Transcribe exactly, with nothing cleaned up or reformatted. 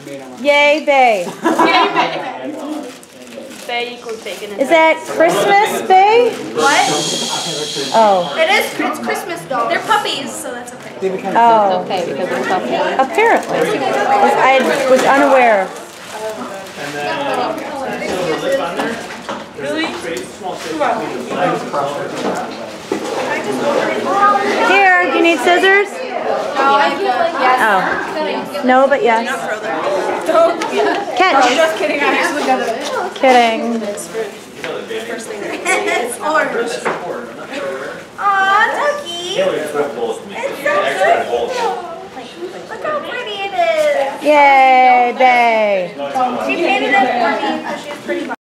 Yay, Bay. Yay, Bay. Bay equals bacon. Is that Christmas, Bay? What? Oh. It is. It's Christmas dogs. They're puppies, so that's okay. Oh. Okay, because they're puppies. Apparently. I was unaware. Really? Here, you need scissors? No, I feel like yes. Oh. No, but yes. Catch. Just kidding. I actually got it. Kidding. It's orange.